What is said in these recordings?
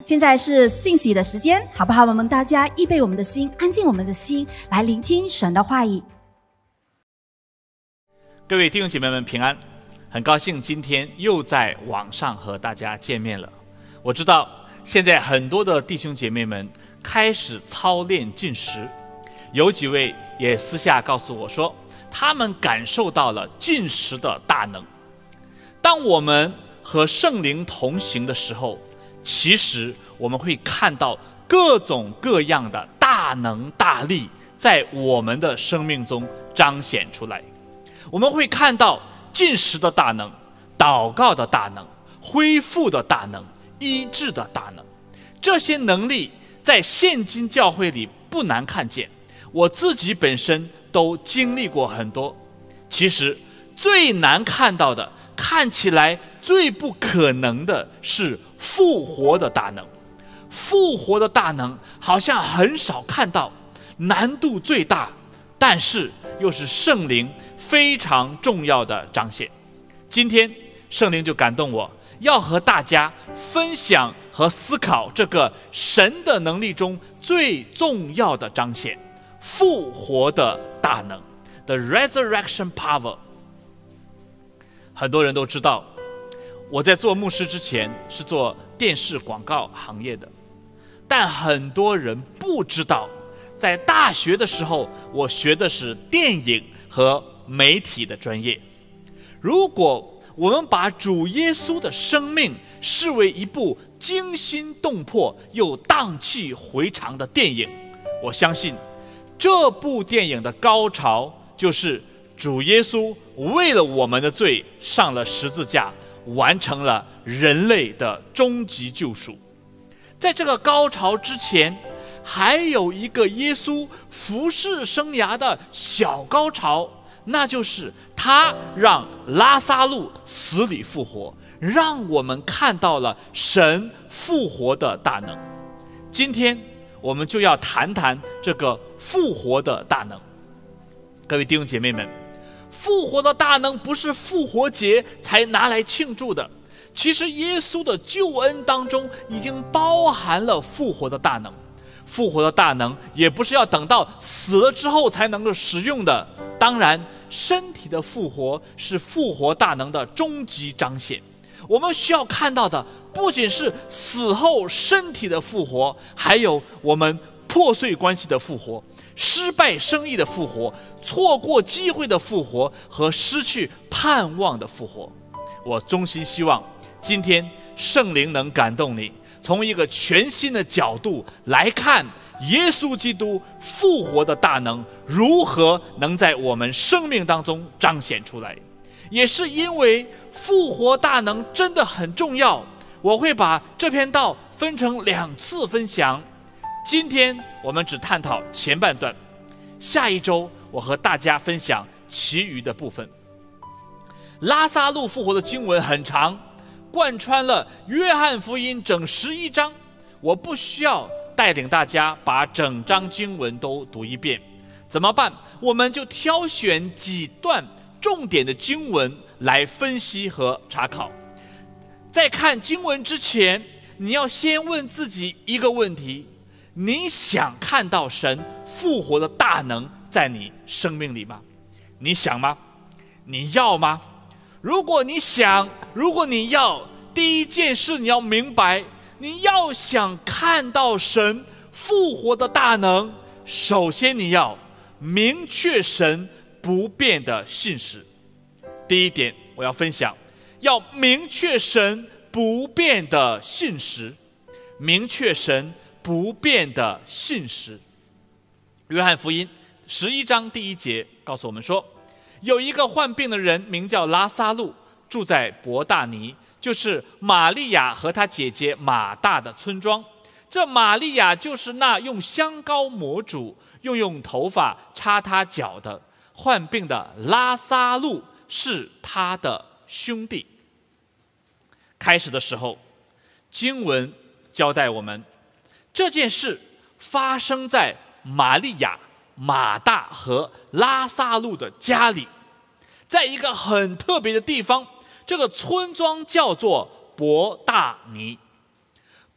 现在是信息的时间，好不好？我们大家预备我们的心，安静我们的心，来聆听神的话语。 各位弟兄姐妹们平安，很高兴今天又在网上和大家见面了。我知道现在很多的弟兄姐妹们开始操练禁食，有几位也私下告诉我说，他们感受到了禁食的大能。当我们和圣灵同行的时候，其实我们会看到各种各样的大能大力在我们的生命中彰显出来。我们会看到禁食的大能、祷告的大能、恢复的大能、医治的大能。这些能力在现今教会里不难看见，我自己本身都经历过很多。其实最难看到的，看起来最不可能的是复活的大能。复活的大能好像很少看到，难度最大，但是又是圣灵非常重要的彰显。今天圣灵就感动我，要和大家分享和思考这个神的能力中最重要的彰显——复活的大能 ，The Resurrection Power。很多人都知道，我在做牧师之前是做电视广告行业的，但很多人不知道，在大学的时候，我学的是电影和媒体的专业。如果我们把主耶稣的生命视为一部惊心动魄又荡气回肠的电影，我相信这部电影的高潮就是主耶稣为了我们的罪上了十字架，完成了人类的终极救赎。在这个高潮之前，还有一个耶稣服事生涯的小高潮，那就是他让拉撒路死里复活，让我们看到了神复活的大能。今天我们就要谈谈这个复活的大能。各位弟兄姐妹们，复活的大能不是复活节才拿来庆祝的，其实耶稣的救恩当中已经包含了复活的大能。复活的大能也不是要等到死了之后才能够使用的，当然身体的复活是复活大能的终极彰显。我们需要看到的不仅是死后身体的复活，还有我们破碎关系的复活，失败生意的复活，错过机会的复活，和失去盼望的复活。我衷心希望今天圣灵能感动你，从一个全新的角度来看耶稣基督复活的大能如何能在我们生命当中彰显出来。也是因为复活大能真的很重要，我会把这篇道分成2次分享。今天我们只探讨前半段，下一周我和大家分享其余的部分。拉撒路复活的经文很长，贯穿了约翰福音整11章，我不需要带领大家把整章经文都读一遍。怎么办？我们就挑选几段重点的经文来分析和查考。在看经文之前，你要先问自己一个问题：你想看到神复活的大能在你生命里吗？你想吗？你要吗？如果你想，如果你要，第一件事你要明白，你要想看到神复活的大能，首先你要明确神不变的信实。第一点我要分享，要明确神不变的信实，明确神不变的信实。约翰福音11章第1节告诉我们说，有一个患病的人名叫拉撒路，住在伯大尼，就是玛利亚和她姐姐马大的村庄。这玛利亚就是那用香膏抹主，又用头发擦他脚的。患病的拉撒路是他的兄弟。开始的时候，经文交代我们，这件事发生在玛利亚、马大和拉撒路的家里，在一个很特别的地方，这个村庄叫做伯大尼。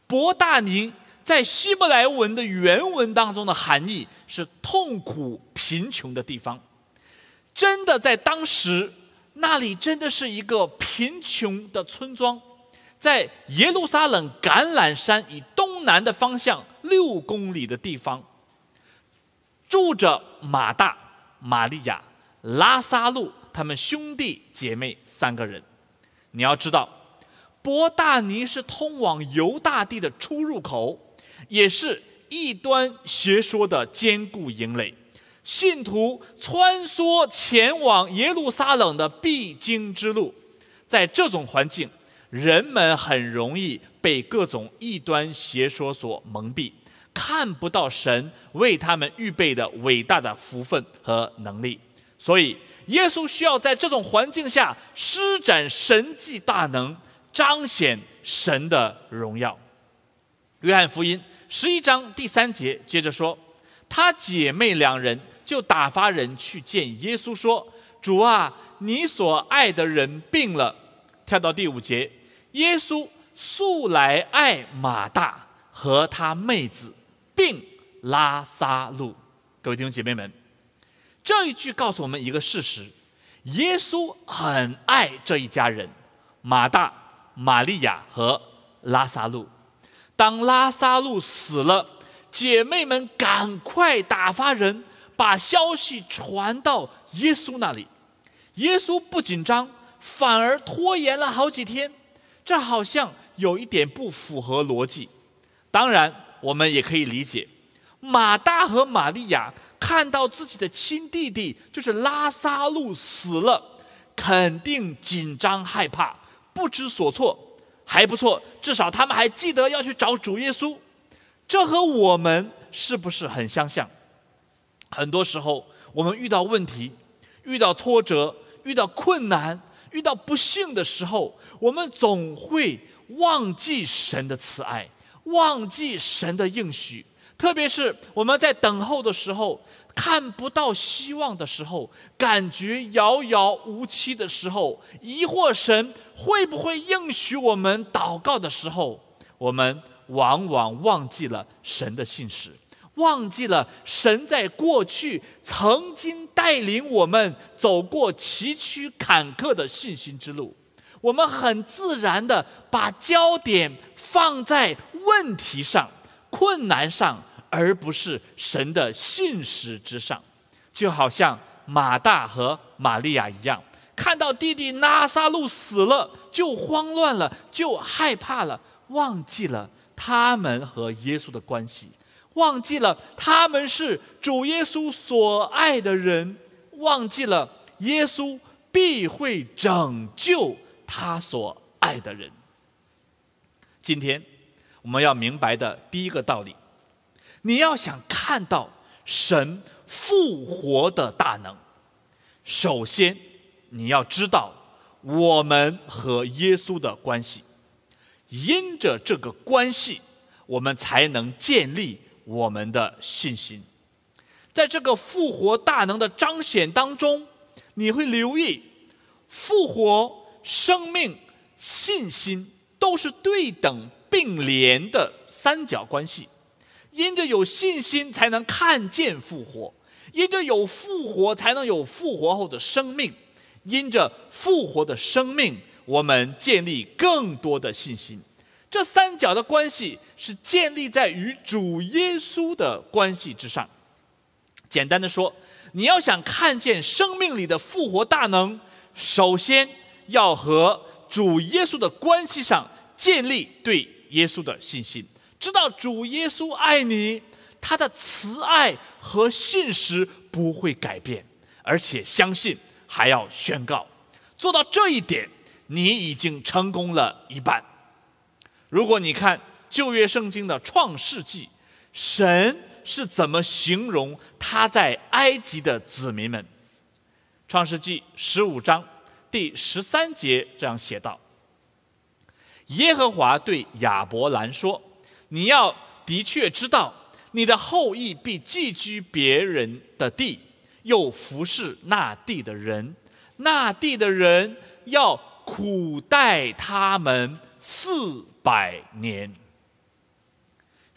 伯大尼在希伯来文的原文当中的含义是痛苦贫穷的地方。真的在当时，那里真的是一个贫穷的村庄，在耶路撒冷橄榄山以东南的方向6公里的地方，住着马大、玛利亚、拉撒路他们兄弟姐妹3个人。你要知道，伯大尼是通往犹大地的出入口，也是异端邪说的坚固营垒，信徒穿梭前往耶路撒冷的必经之路。在这种环境，人们很容易被各种异端邪说所蒙蔽，看不到神为他们预备的伟大的福分和能力。所以耶稣需要在这种环境下施展神迹大能，彰显神的荣耀。约翰福音11章第3节接着说，他姐妹2人就打发人去见耶稣说，主啊，你所爱的人病了。跳到第5节，耶稣素来爱马大和他妹子，并拉撒路。各位弟兄姐妹们，这一句告诉我们一个事实，耶稣很爱这一家人，马大、玛利亚和拉撒路。当拉撒路死了，姐妹们赶快打发人把消息传到耶稣那里。耶稣不紧张，反而拖延了好几天，这好像有一点不符合逻辑。当然我们也可以理解，马大和玛利亚看到自己的亲弟弟就是拉撒路死了，肯定紧张害怕，不知所措。还不错，至少他们还记得要去找主耶稣。这和我们是不是很相像？很多时候我们遇到问题、遇到挫折、遇到困难、遇到不幸的时候，我们总会忘记神的慈爱，忘记神的应许。特别是我们在等候的时候，看不到希望的时候，感觉遥遥无期的时候，疑惑神会不会应许我们祷告的时候，我们往往忘记了神的信实，忘记了神在过去曾经带领我们走过崎岖坎坷的信心之路。我们很自然的把焦点放在问题上、困难上，而不是神的信实之上。就好像马大和玛利亚一样，看到弟弟拉撒路死了，就慌乱了，就害怕了，忘记了他们和耶稣的关系，忘记了他们是主耶稣所爱的人，忘记了耶稣必会拯救他所爱的人。今天我们要明白的第一个道理，你要想看到神复活的大能，首先你要知道我们和耶稣的关系，因着这个关系，我们才能建立我们的信心。在这个复活大能的彰显当中，你会留意复活、生命、信心都是对等并联的三角关系。因着有信心才能看见复活，因着有复活才能有复活后的生命，因着复活的生命，我们建立更多的信心。这三角的关系是建立在与主耶稣的关系之上。简单的说，你要想看见生命里的复活大能，首先要和主耶稣的关系上建立对耶稣的信心，知道主耶稣爱你，他的慈爱和信实不会改变，而且相信还要宣告。做到这一点，你已经成功了一半。如果你看旧约圣经的创世纪，神是怎么形容他在埃及的子民们？创世纪15章第13节这样写道：耶和华对亚伯兰说，你要的确知道，你的后裔必寄居别人的地，又服侍那地的人，那地的人要苦待他们400年。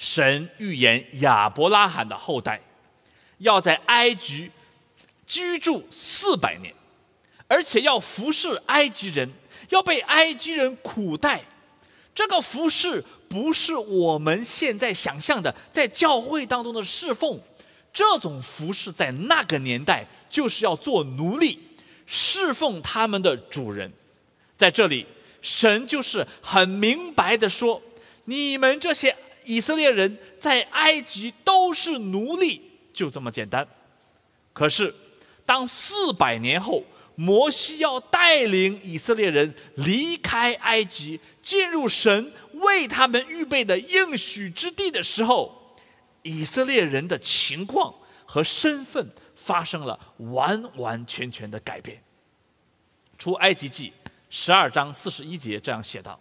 神预言亚伯拉罕的后代要在埃及居住400年，而且要服侍埃及人，要被埃及人苦待。这个服侍不是我们现在想象的在教会当中的侍奉，这种服侍在那个年代就是要做奴隶，侍奉他们的主人。在这里，神就是很明白的说，你们这些以色列人在埃及都是奴隶，就这么简单。可是当400年后，摩西要带领以色列人离开埃及，进入神为他们预备的应许之地的时候，以色列人的情况和身份发生了完完全全的改变。出埃及记12章41节这样写道：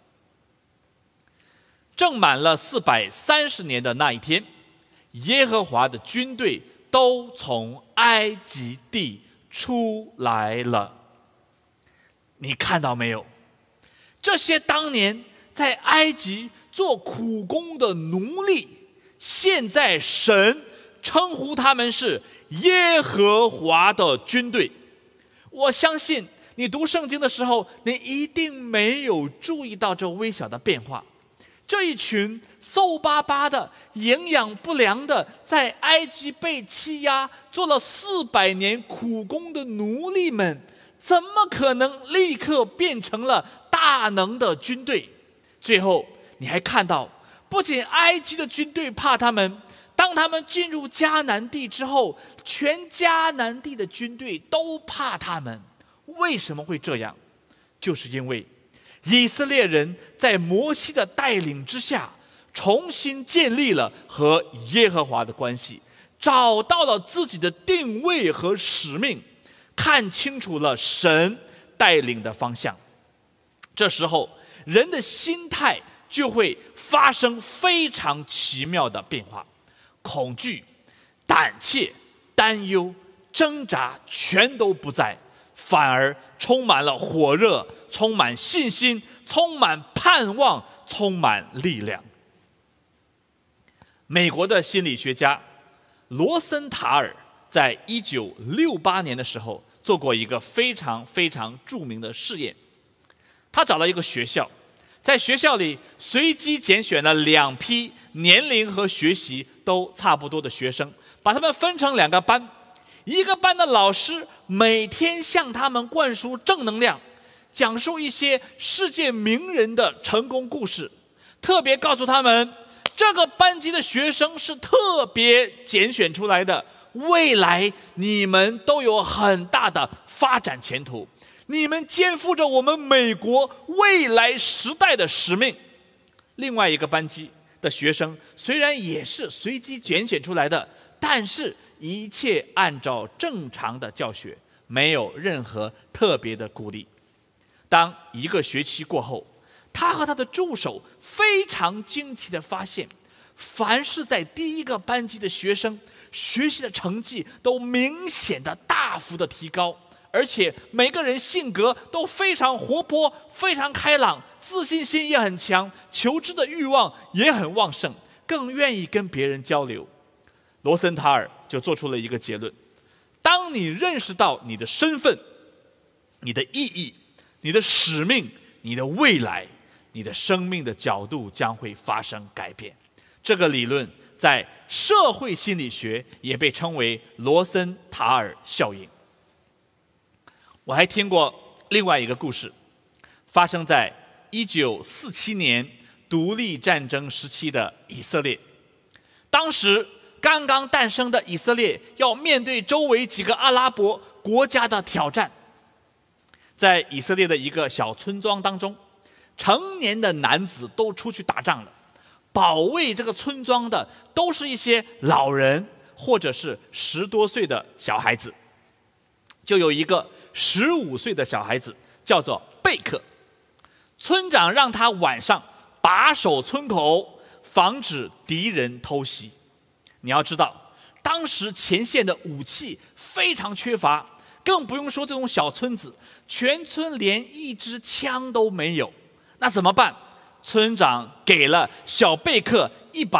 正满了430年的那一天，耶和华的军队都从埃及地出来了。你看到没有？这些当年在埃及做苦工的奴隶，现在神称呼他们是耶和华的军队。我相信你读圣经的时候，你一定没有注意到这微小的变化。这一群瘦巴巴的、营养不良的，在埃及被欺压、做了400年苦工的奴隶们，怎么可能立刻变成了大能的军队？最后，你还看到，不仅埃及的军队怕他们，当他们进入迦南地之后，全迦南地的军队都怕他们。为什么会这样？就是因为以色列人在摩西的带领之下，重新建立了和耶和华的关系，找到了自己的定位和使命，看清楚了神带领的方向。这时候，人的心态就会发生非常奇妙的变化，恐惧、胆怯、担忧、挣扎全都不在，反而充满了火热，充满信心，充满盼望，充满力量。美国的心理学家罗森塔尔在1968年的时候做过一个非常非常著名的试验。他找了一个学校，在学校里随机拣选了2批年龄和学习都差不多的学生，把他们分成2个班。一个班的老师每天向他们灌输正能量，讲述一些世界名人的成功故事，特别告诉他们，这个班级的学生是特别拣选出来的，未来你们都有很大的发展前途，你们肩负着我们美国未来时代的使命。另外一个班级的学生虽然也是随机拣选出来的，但是一切按照正常的教学，没有任何特别的鼓励。当1个学期过后，他和他的助手非常惊奇地发现，凡是在第1个班级的学生，学习的成绩都明显的大幅的提高，而且每个人性格都非常活泼，非常开朗，自信心也很强，求知的欲望也很旺盛，更愿意跟别人交流。罗森塔尔就做出了一个结论：当你认识到你的身份、你的意义、你的使命、你的未来，你的生命的角度将会发生改变。这个理论在社会心理学也被称为罗森塔尔效应。我还听过另外一个故事，发生在1947年独立战争时期的以色列。当时刚刚诞生的以色列要面对周围几个阿拉伯国家的挑战。在以色列的一个小村庄当中，成年的男子都出去打仗了，保卫这个村庄的都是一些老人或者是10多岁的小孩子。就有一个15岁的小孩子叫做贝克，村长让他晚上把守村口，防止敌人偷袭。你要知道，当时前线的武器非常缺乏，更不用说这种小村子，全村连1支枪都没有。那怎么办？村长给了小贝克一把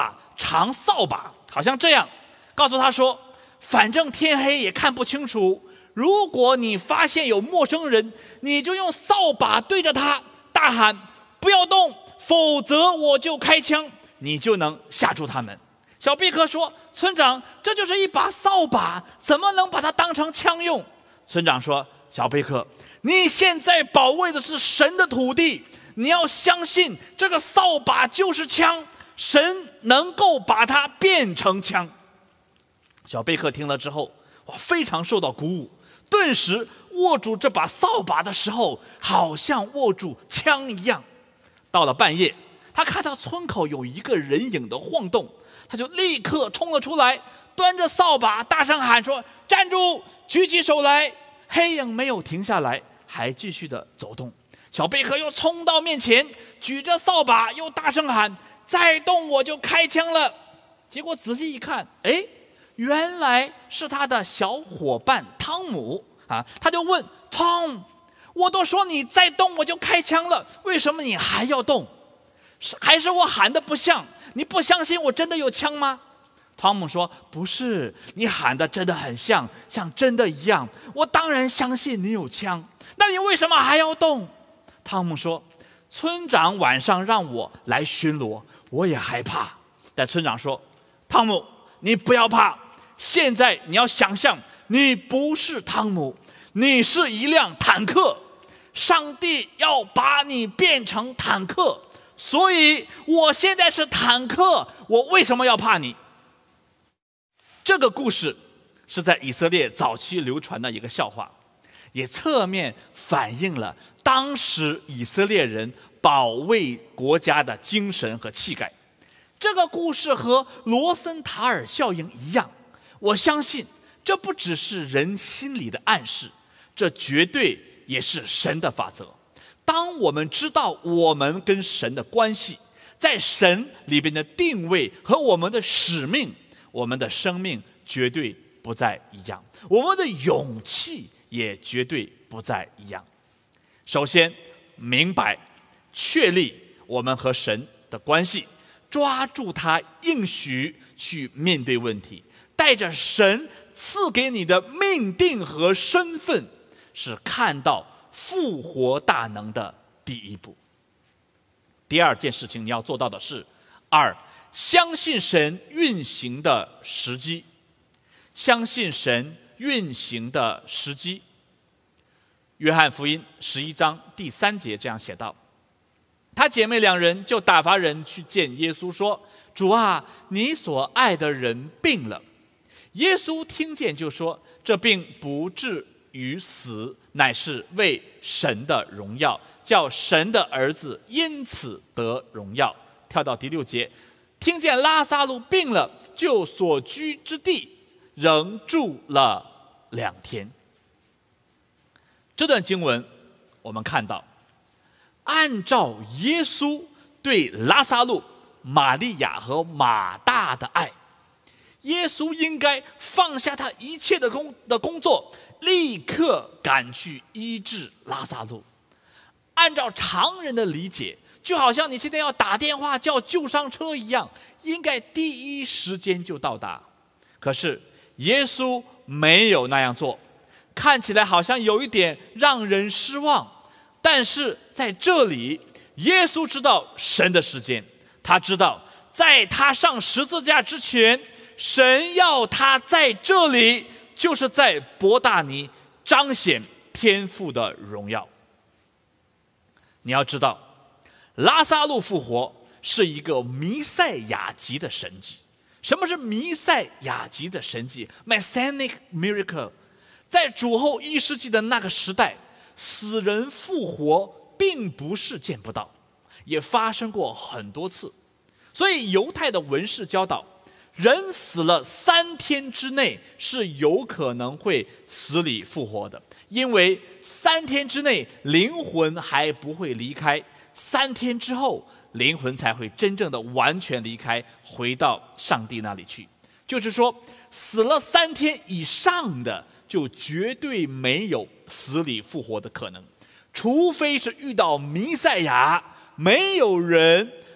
长扫把，好像这样，告诉他说，反正天黑也看不清楚，如果你发现有陌生人，你就用扫把对着他大喊，不要动，否则我就开枪，你就能吓住他们。小贝克说，村长，这就是一把扫把，怎么能把它当成枪用？村长说，小贝克，你现在保卫的是神的土地，你要相信这个扫把就是枪，神能够把它变成枪。小贝克听了之后，非常受到鼓舞，顿时握住这把扫把的时候，好像握住枪一样。到了半夜，他看到村口有一个人影的晃动，他就立刻冲了出来，端着扫把大声喊说，站住，举起手来。黑影没有停下来，还继续的走动。小贝克又冲到面前，举着扫把又大声喊，再动我就开枪了。结果仔细一看，原来是他的小伙伴汤姆啊！他就问汤，我都说你再动我就开枪了，为什么你还要动？还是我喊的不像？你不相信我真的有枪吗？汤姆说，不是，你喊的真的很像真的一样，我当然相信你有枪，那你为什么还要动？汤姆说，村长晚上让我来巡逻，我也害怕。但村长说，汤姆，你不要怕，现在你要想象你不是汤姆，你是一辆坦克，上帝要把你变成坦克，所以我现在是坦克，我为什么要怕你？这个故事是在以色列早期流传的一个笑话，也侧面反映了当时以色列人保卫国家的精神和气概。这个故事和罗森塔尔效应一样，我相信这不只是人心里的暗示，这绝对也是神的法则。当我们知道我们跟神的关系，在神里边的定位和我们的使命，我们的生命绝对不再一样，我们的勇气也绝对不再一样。首先，明白确立我们和神的关系，抓住他应许去面对问题，带着神赐给你的命定和身份，是看到复活大能的第一步。第二件事情你要做到的是，相信神运行的时机。相信神运行的时机。约翰福音11章第3节这样写道，她姐妹2人就打发人去见耶稣说，主啊，你所爱的人病了。耶稣听见就说，这病不至于死，乃是为神的荣耀，叫神的儿子因此得荣耀。跳到第6节，听见拉撒路病了，就所居之地仍住了2天。这段经文我们看到，按照耶稣对拉撒路、玛利亚和马大的爱，耶稣应该放下他一切的工作，立刻赶去医治拉撒路。按照常人的理解，就好像你现在要打电话叫救伤车一样，应该第一时间就到达。可是耶稣没有那样做，看起来好像有一点让人失望。但是在这里，耶稣知道神的时间，他知道在他上十字架之前，神要他在这里，就是在伯大尼彰显天父的荣耀。你要知道，拉撒路复活是一个弥赛亚级的神迹。什么是弥赛亚级的神迹 ？Messianic miracle。在主后1世纪的那个时代，死人复活并不是见不到，也发生过很多次。所以犹太的文士教导，人死了3天之内是有可能会死里复活的，因为3天之内灵魂还不会离开，3天之后灵魂才会真正的完全离开，回到上帝那里去。就是说，死了3天以上的就绝对没有死里复活的可能，除非是遇到弥赛亚，没有人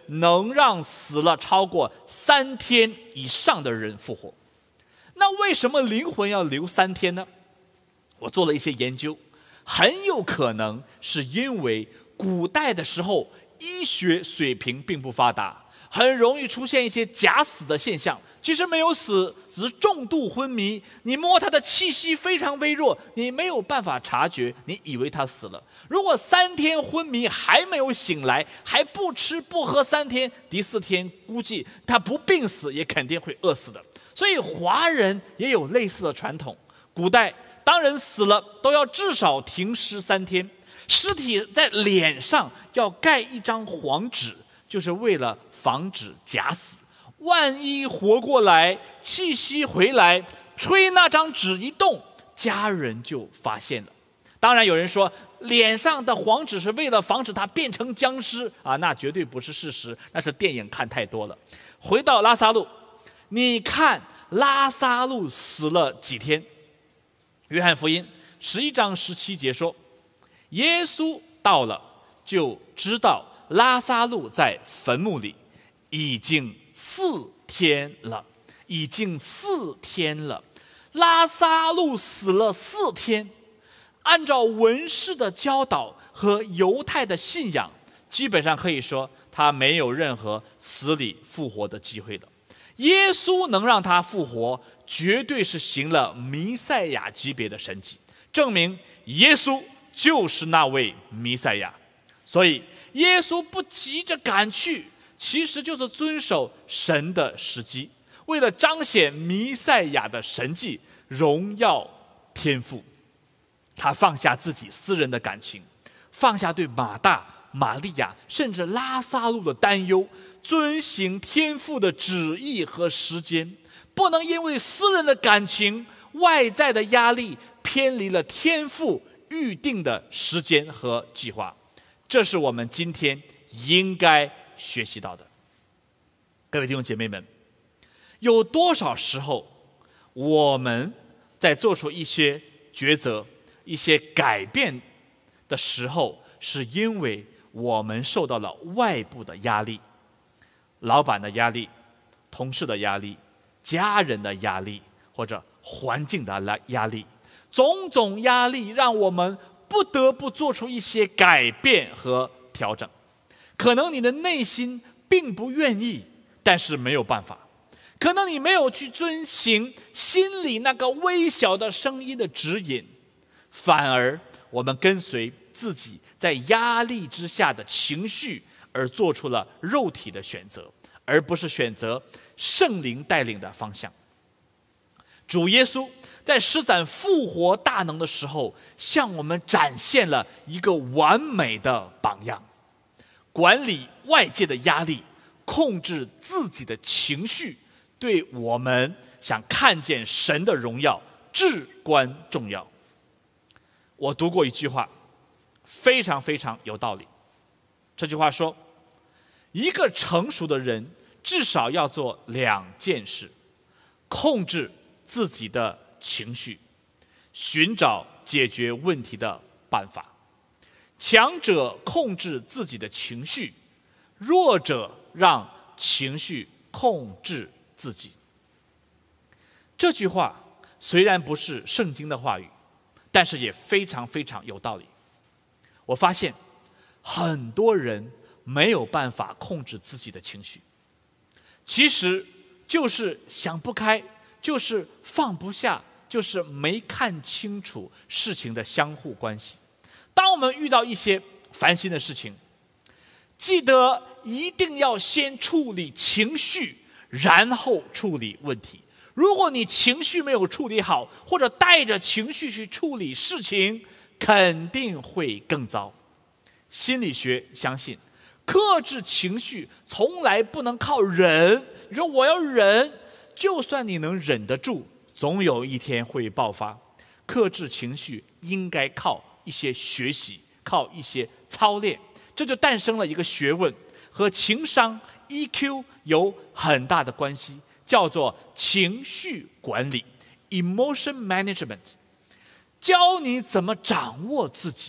能让死了超过3天以上的人复活。那为什么灵魂要留3天呢？我做了一些研究，很有可能是因为古代的时候医学水平并不发达，很容易出现一些假死的现象。其实没有死，只是重度昏迷，你摸他的气息非常微弱，你没有办法察觉，你以为他死了。如果3天昏迷还没有醒来，还不吃不喝3天，第4天估计他不病死也肯定会饿死的。所以华人也有类似的传统，古代当人死了都要至少停尸3天，尸体在脸上要盖一张黄纸，就是为了防止假死。万一活过来，气息回来，吹那张纸一动，家人就发现了。当然有人说脸上的黄纸是为了防止他变成僵尸啊，那绝对不是事实，那是电影看太多了。回到拉撒路，你看拉撒路死了几天？约翰福音11章17节说，耶稣到了，就知道拉撒路在坟墓里，已经4天了，已经4天了。拉撒路死了4天，按照文士的教导和犹太的信仰，基本上可以说他没有任何死里复活的机会了。耶稣能让他复活，绝对是行了弥赛亚级别的神迹，证明耶稣就是那位弥赛亚。所以耶稣不急着赶去，其实就是遵守神的时机，为了彰显弥赛亚的神迹，荣耀天父。他放下自己私人的感情，放下对马大、玛利亚甚至拉撒路的担忧，遵行天父的旨意和时间，不能因为私人的感情、外在的压力偏离了天父预定的时间和计划。这是我们今天应该学习到的。各位弟兄姐妹们，有多少时候我们在做出一些抉择、一些改变的时候，是因为我们受到了外部的压力，老板的压力、同事的压力、家人的压力，或者环境的压力，种种压力让我们不得不做出一些改变和调整。可能你的内心并不愿意，但是没有办法。可能你没有去遵行心里那个微小的声音的指引，反而我们跟随自己在压力之下的情绪，而做出了肉体的选择，而不是选择圣灵带领的方向。主耶稣在施展复活大能的时候，向我们展现了一个完美的榜样。管理外界的压力，控制自己的情绪，对我们想看见神的荣耀至关重要。我读过一句话，非常非常有道理。这句话说，一个成熟的人至少要做2件事：控制自己的情绪，寻找解决问题的办法。强者控制自己的情绪，弱者让情绪控制自己。这句话虽然不是圣经的话语，但是也非常非常有道理。我发现很多人没有办法控制自己的情绪，其实就是想不开，就是放不下，就是没看清楚事情的相互关系。当我们遇到一些烦心的事情，记得一定要先处理情绪，然后处理问题。如果你情绪没有处理好，或者带着情绪去处理事情，肯定会更糟。心理学相信，克制情绪从来不能靠忍。你说我要忍，就算你能忍得住，总有一天会爆发。克制情绪应该靠一些学习，靠一些操练，这就诞生了一个学问，和情商 EQ 有很大的关系，叫做情绪管理 （Emotion Management），教你怎么掌握自己，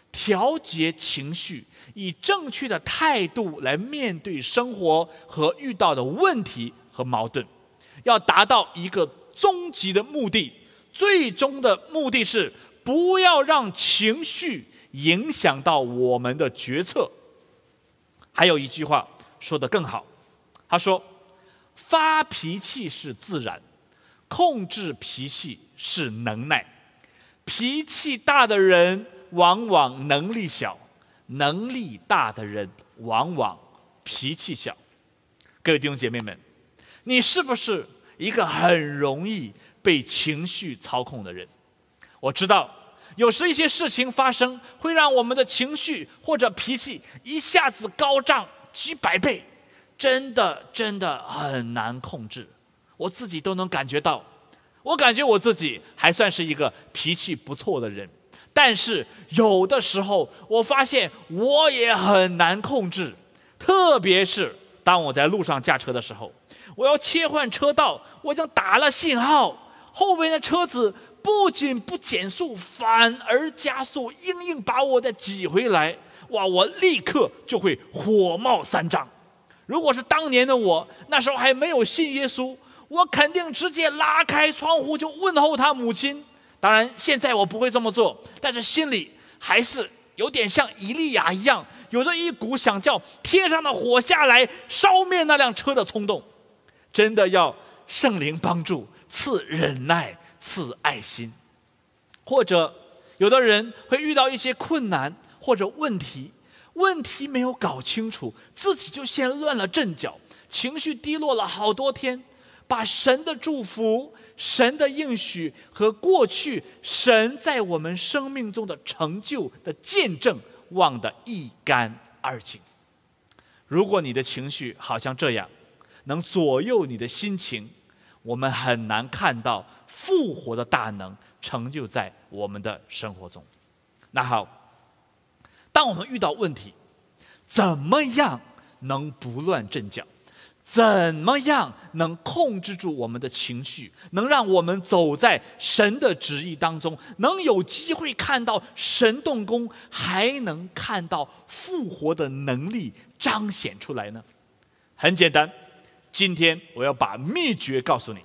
调节情绪，以正确的态度来面对生活和遇到的问题和矛盾，要达到一个终极的目的，最终的目的是不要让情绪影响到我们的决策。还有一句话说得更好，他说发脾气是自然，控制脾气是能耐。脾气大的人往往能力小，能力大的人往往脾气小。各位弟兄姐妹们，你是不是一个很容易被情绪操控的人？我知道有时一些事情发生，会让我们的情绪或者脾气一下子高涨几百倍，真的很难控制。我自己都能感觉到，我感觉我自己还算是一个脾气不错的人，但是有的时候我发现我也很难控制，特别是当我在路上驾车的时候，我要切换车道，我已经打了信号，后面的车子不仅不减速，反而加速，硬把我再挤回来，哇！我立刻就会火冒三丈。如果是当年的我，那时候还没有信耶稣，我肯定直接拉开窗户就问候他母亲。当然现在我不会这么做，但是心里还是有点像以利亚一样，有着一股想叫天上的火下来烧灭那辆车的冲动。真的要圣灵帮助，赐忍耐，赐爱心。或者有的人会遇到一些困难或者问题没有搞清楚，自己就先乱了阵脚，情绪低落了好多天，把神的祝福、神的应许和过去神在我们生命中的成就的见证忘得一干二净。如果你的情绪好像这样能左右你的心情，我们很难看到复活的大能成就在我们的生活中。那好，当我们遇到问题，怎么样能不乱阵脚？怎么样能控制住我们的情绪，能让我们走在神的旨意当中，能有机会看到神动工，还能看到复活的能力彰显出来呢？很简单，今天我要把秘诀告诉你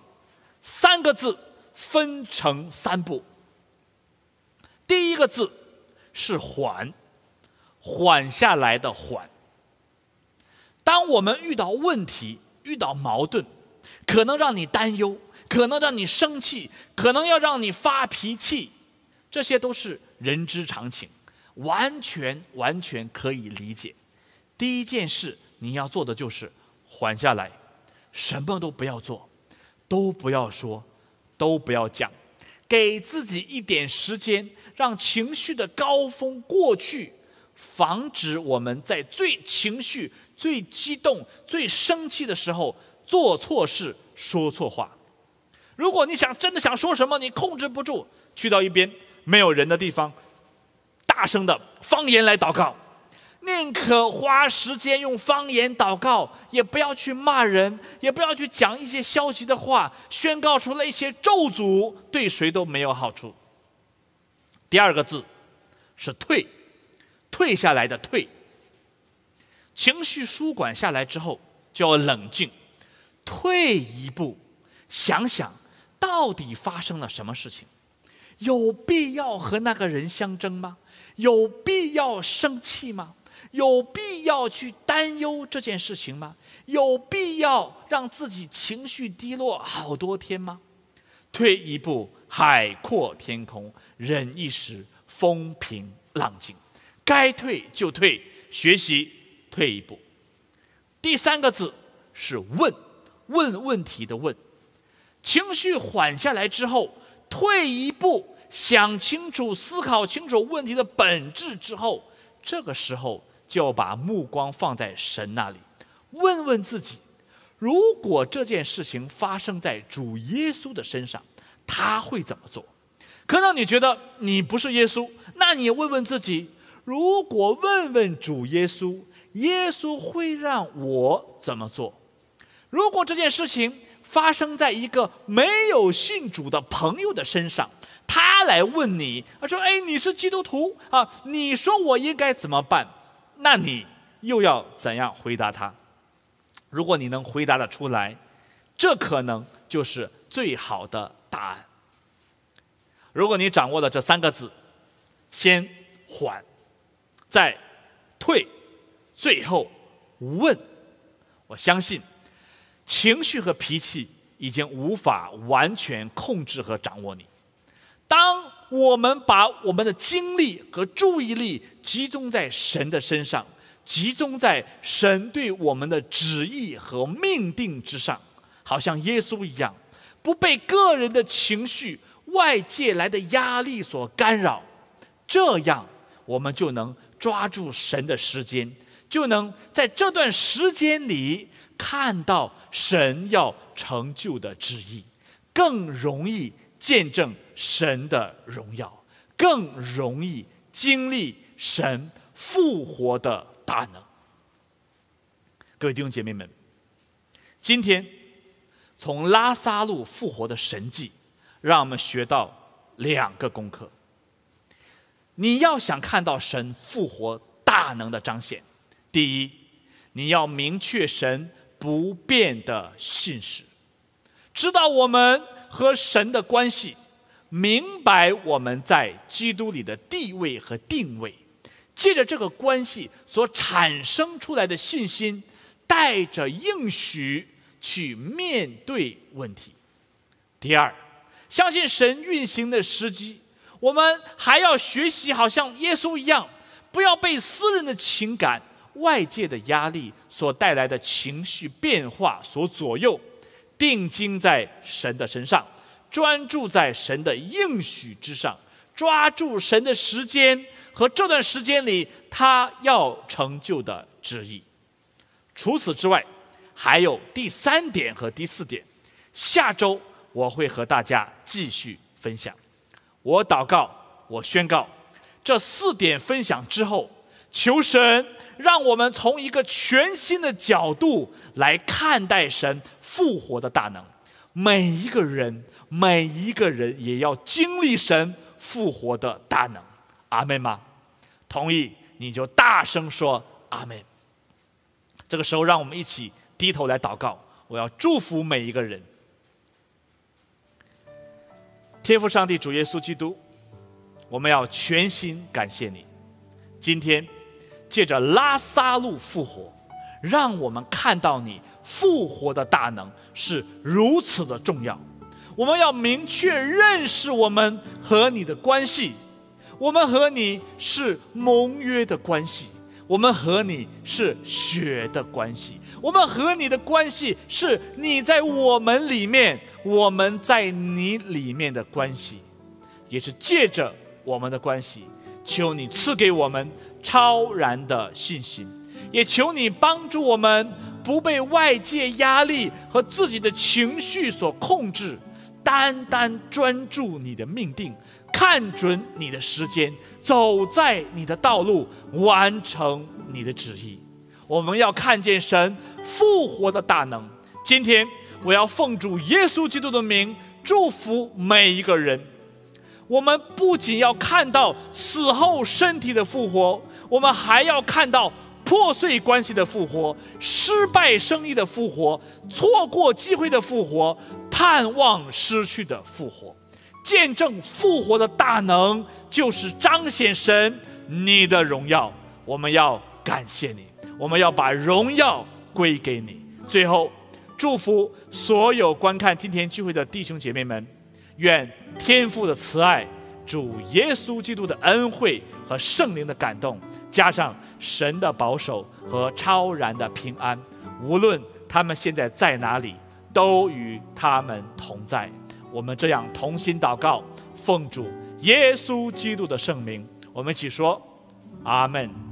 ，3个字，分成3步。第一个字是缓，缓下来的缓。当我们遇到问题、遇到矛盾，可能让你担忧，可能让你生气，可能要让你发脾气，这些都是人之常情，完全可以理解。第一件事你要做的就是缓下来，什么都不要做，都不要说，都不要讲，给自己一点时间，让情绪的高峰过去，防止我们在最情绪、最激动、最生气的时候做错事、说错话。如果你真的想说什么，你控制不住，去到一边没有人的地方，大声的方言来祷告，宁可花时间用方言祷告，也不要去骂人，也不要去讲一些消极的话，宣告出了一些咒诅，对谁都没有好处。第二个字是退，退下来的退。情绪舒缓下来之后，就要冷静，退一步，想想到底发生了什么事情，有必要和那个人相争吗？有必要生气吗？有必要去担忧这件事情吗？有必要让自己情绪低落好多天吗？退一步，海阔天空；忍一时，风平浪静。该退就退，学习退一步。第3个字是问，问问题的问。情绪缓下来之后，退一步，想清楚、思考清楚问题的本质之后，这个时候就把目光放在神那里，问问自己，如果这件事情发生在主耶稣的身上，他会怎么做？可能你觉得你不是耶稣，那你问问自己，如果问问主耶稣，耶稣会让我怎么做？如果这件事情发生在一个没有信主的朋友的身上，他来问你，他说：“哎，你是基督徒啊，你说我应该怎么办？”那你又要怎样回答他？如果你能回答得出来，这可能就是最好的答案。如果你掌握了这3个字，先缓，再退，最后问，我相信情绪和脾气已经无法完全控制和掌握你。当我们把我们的精力和注意力集中在神的身上，集中在神对我们的旨意和命定之上，好像耶稣一样，不被个人的情绪、外界来的压力所干扰，这样我们就能抓住神的时间，就能在这段时间里看到神要成就的旨意，更容易见证神的荣耀，更容易经历神复活的大能。各位弟兄姐妹们，今天从拉撒路复活的神迹，让我们学到2个功课。你要想看到神复活大能的彰显，第一，你要明确神不变的信实，知道我们和神的关系，明白我们在基督里的地位和定位，借着这个关系所产生出来的信心，带着应许去面对问题。第二，相信神运行的时机，我们还要学习好像耶稣一样，不要被私人的情感、外界的压力所带来的情绪变化所左右，定睛在神的身上，专注在神的应许之上，抓住神的时间和这段时间里他要成就的旨意。除此之外，还有第3点和第4点，下周我会和大家继续分享。我祷告，我宣告，这4点分享之后，求神让我们从一个全新的角度来看待神复活的大能。每一个人也要经历神复活的大能。阿们吗？同意你就大声说阿们。这个时候让我们一起低头来祷告，我要祝福每一个人。天父上帝，主耶稣基督，我们要全心感谢你，今天借着拉撒路复活，让我们看到你复活的大能是如此的重要。我们要明确认识我们和你的关系，我们和你是盟约的关系，我们和你是血的关系，我们和你的关系是你在我们里面，我们在你里面的关系，也是借着我们的关系，求你赐给我们超然的信心，也求你帮助我们不被外界压力和自己的情绪所控制，单单专注你的命定，看准你的时间，走在你的道路，完成你的旨意。我们要看见神复活的大能。今天我要奉主耶稣基督的名祝福每一个人。我们不仅要看到死后身体的复活，我们还要看到破碎关系的复活，失败生意的复活，错过机会的复活，盼望失去的复活。见证复活的大能，就是彰显神你的荣耀。我们要感谢你，我们要把荣耀归给你。最后祝福所有观看今天聚会的弟兄姐妹们，愿天父的慈爱、主耶稣基督的恩惠和圣灵的感动，加上神的保守和超然的平安，无论他们现在在哪里，都与他们同在。我们这样同心祷告，奉主耶稣基督的圣名，我们一起说阿们。